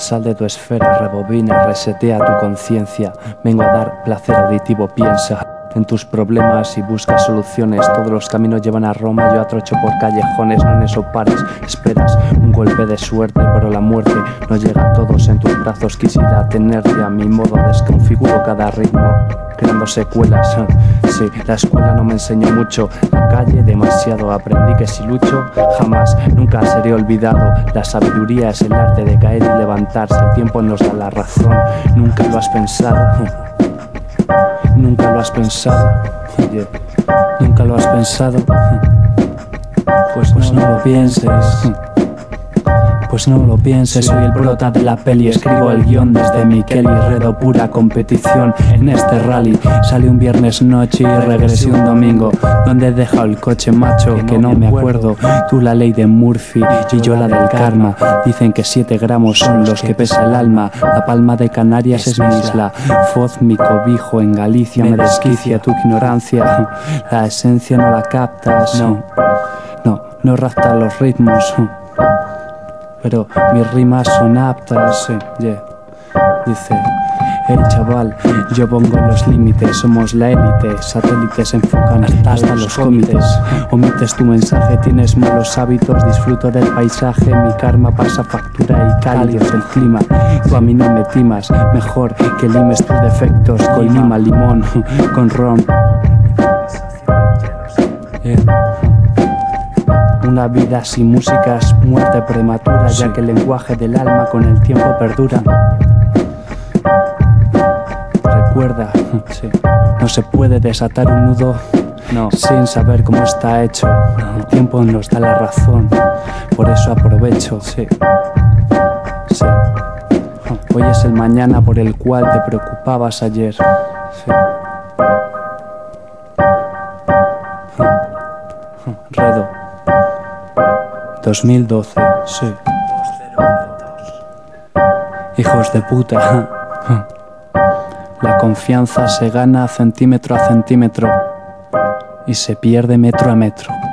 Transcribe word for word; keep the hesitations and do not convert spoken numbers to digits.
Sal de tu esfera, rebobina, resetea tu conciencia. Vengo a dar placer auditivo, piensa en tus problemas y busca soluciones. Todos los caminos llevan a Roma, yo atrocho por callejones. No en eso pares, esperas un golpe de suerte, pero la muerte no llega a todos. En tus brazos quisiera tenerte, a mi modo desconfiguro cada ritmo, creando secuelas. Sí, la escuela no me enseñó mucho, la calle demasiado. Aprendí que si lucho, jamás, nunca seré olvidado. La sabiduría es el arte de caer y levantarse. El tiempo nos da la razón, nunca lo has pensado. Nunca lo has pensado, yeah. Nunca lo has pensado, pues, pues no lo pienses. Pues no lo pienses, soy el prota de la peli. Escribo el guión desde mi Kelly, redo pura competición en este rally. Salí un viernes noche y regresé un domingo, donde he dejado el coche, macho, que no me acuerdo. Tú la ley de Murphy y yo la del karma. Dicen que siete gramos son los que pesa el alma. La Palma de Canarias es mi isla, Foz mi cobijo. En Galicia me desquicia tu ignorancia. La esencia no la captas, no, no, no raptas los ritmos, pero mis rimas son aptas, sí, yeah. Dice, hey chaval, yo pongo los límites, somos la élite, satélites enfocan hasta, hasta los comités. Omites tu mensaje, tienes malos hábitos, disfruto del paisaje, mi karma pasa factura y cálido es el clima. Tú a mí no me timas, mejor que limes tus defectos con lima, limón, con ron. Yeah. Una vida sin música es muerte prematura, ya que el lenguaje del alma con el tiempo perdura. Recuerda, sí, no se puede desatar un nudo no. sin saber cómo está hecho. El tiempo nos da la razón, por eso aprovecho. Sí. Sí. Hoy es el mañana por el cual te preocupabas ayer. Sí. Redo dos mil doce, sí. Hijos de puta. La confianza se gana centímetro a centímetro y se pierde metro a metro.